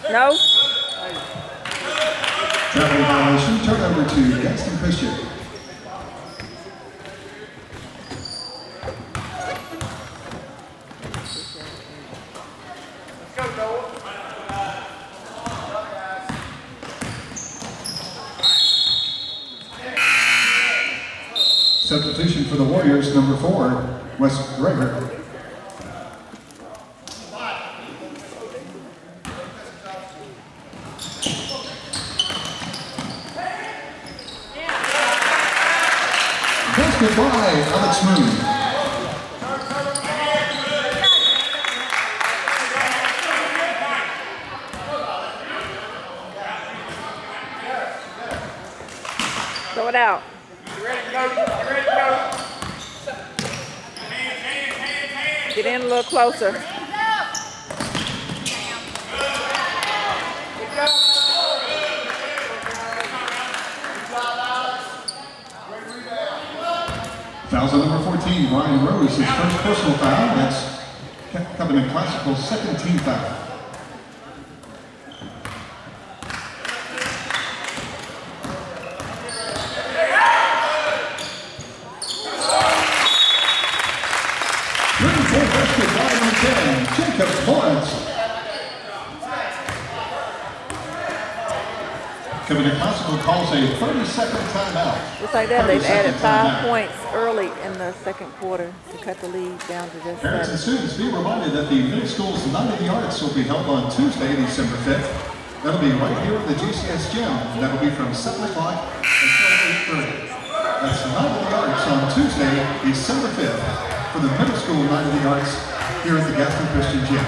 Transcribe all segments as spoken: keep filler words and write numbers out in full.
No. Traveling violation, turnover to Gaston Christian. Substitution for the Warriors, number four, Wes Gregor. Basket by Alex Moon. Throw it out. Get in a little closer. Fouls on number fourteen, Ryan Rose, his first personal foul. That's Covenant Classical's second team foul. Jacob Lawrence. Covenant Classical calls a thirty second timeout. Just like that, they've added five points early in the second quarter to cut the lead down to just Parents seven. and students, be reminded that the middle school's Night of the Arts will be held on Tuesday, December fifth. That'll be right here at the G C S Gym. That'll be from seven o'clock until eight thirty. That's Night of the Arts on Tuesday, December fifth, for the middle school Night of the Arts here at the Gaston Christian Gym.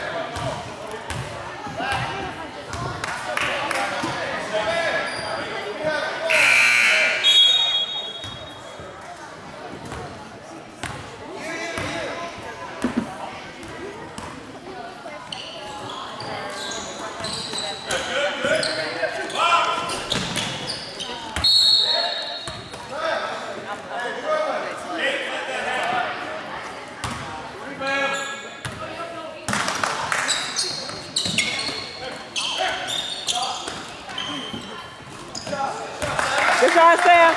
Good try, Sam.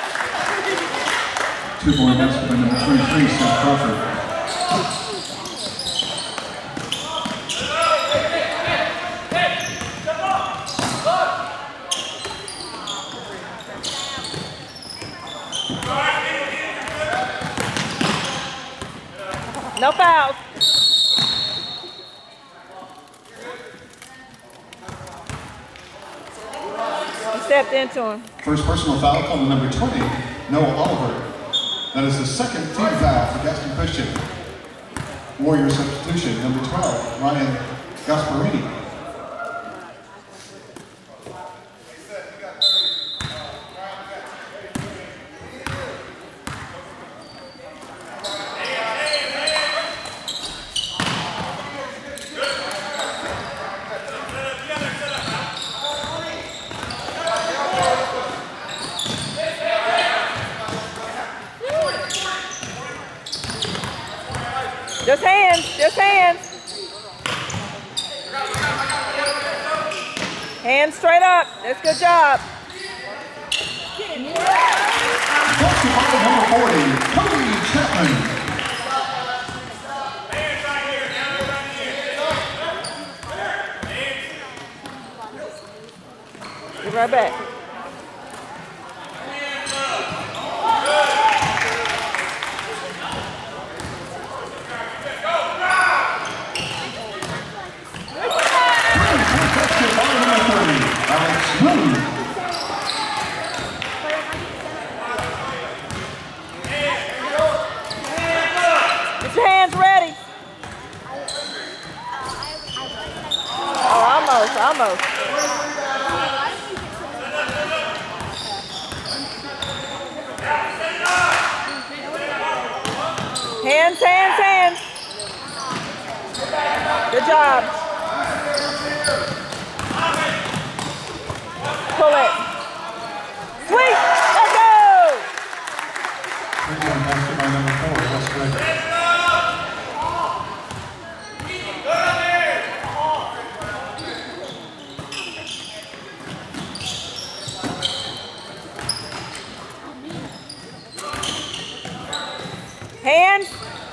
Two more minutes for number twenty-three, Seth Crawford. No fouls. He stepped into him. First personal foul called number twenty, Noah Oliver. That is the second team foul for Gaston Christian. Warrior substitution, number twelve, Ryan Gasparini. Just hands, just hands. Hands straight up. That's a good job. Basketball number forty, Cody Chapman. Get right back. Get your hands ready. Oh, almost, almost. Hands, hands, hands. Good job. Pull it. Sweet. Let's go. Three-point basket by number four, Wes Gregor. Hands.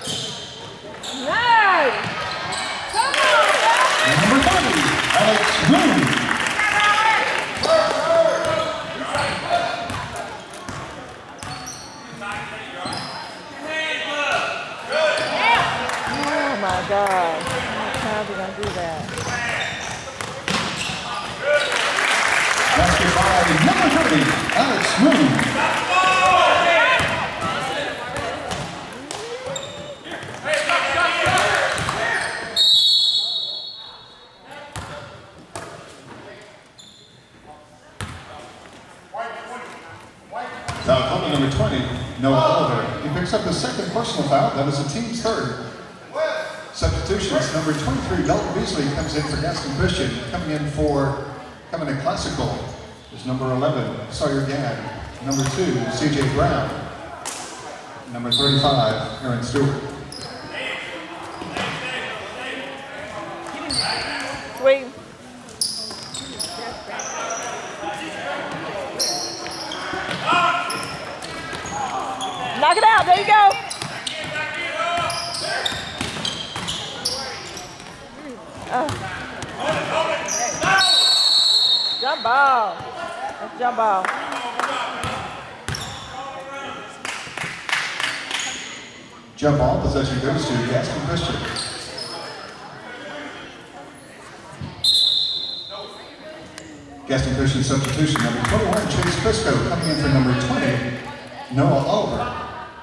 No. Come on. Number thirty, Alex Moon. Oh my God. How many times are we going to do that? Basket by number thirty, Alex Moon. Foul coming number twenty, Noah Oliver. He picks up his second personal foul. That was the team's third. Substitutions, number twenty-three, Dalton Beasley comes in for Gaston Christian. Coming in for, coming in classical, is number eleven, Sawyer Gadd. Number two, C J Brown. Number thirty-five, Aaron Stewart. Sweet. Knock it out. There you go. Uh. Jump ball. That's jump ball. Jump ball, possession goes to Gaston Christian. Gaston Christian substitution, number twenty-one, Chase Crisco. Coming in for number twenty, Noah Oliver.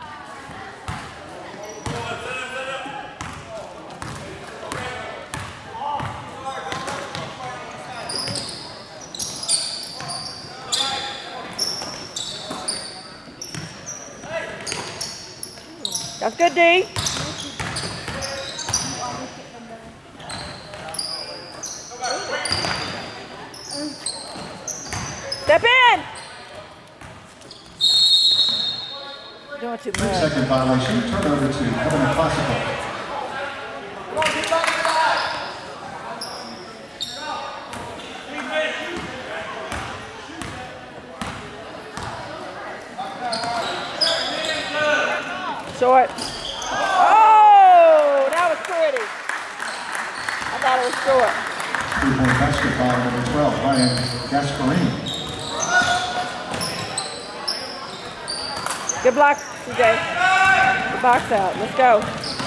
That's good, D. Step in. Doing too much. Second violation, turnover to Governor Classical. Short. Oh, that was pretty. I thought it was short. Three-point basketball, number twelve, Ryan Gasparini. Good block, C J. The box out. Let's go.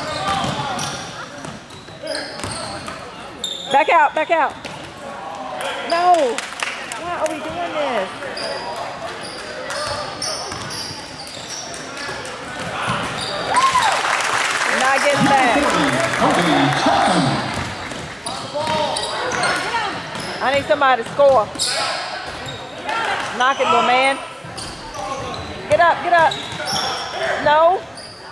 Back out, back out. No. Why are we doing this? Not getting back. I need somebody to score. Knock it, little man. Get up, get up. No.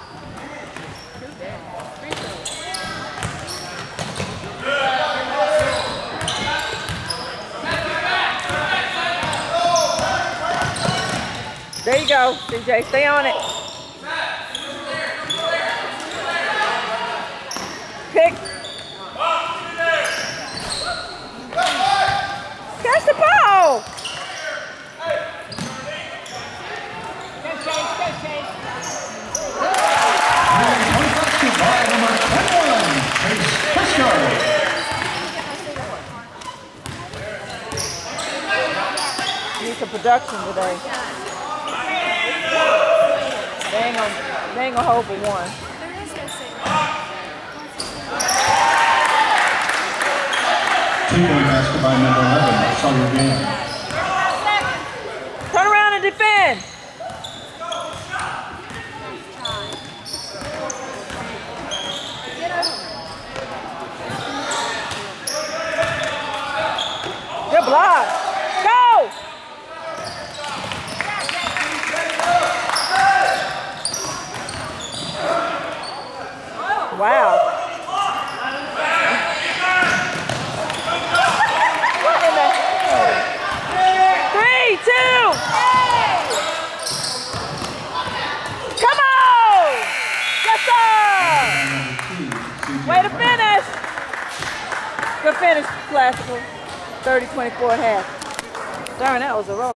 There you go, C J. Stay on it. Pick. Catch the ball. Need some production today. They ain't gonna, they ain't gonna hold for one. Two-point basket by number eleven, Sawyer Gadd. Turn around and defend. Good block. Go! Wow. What in the hell? Three, two. Come on! Yes, sir! Way to finish. Good finish, Classical. thirty twenty-four at half. Darn, that was a roll.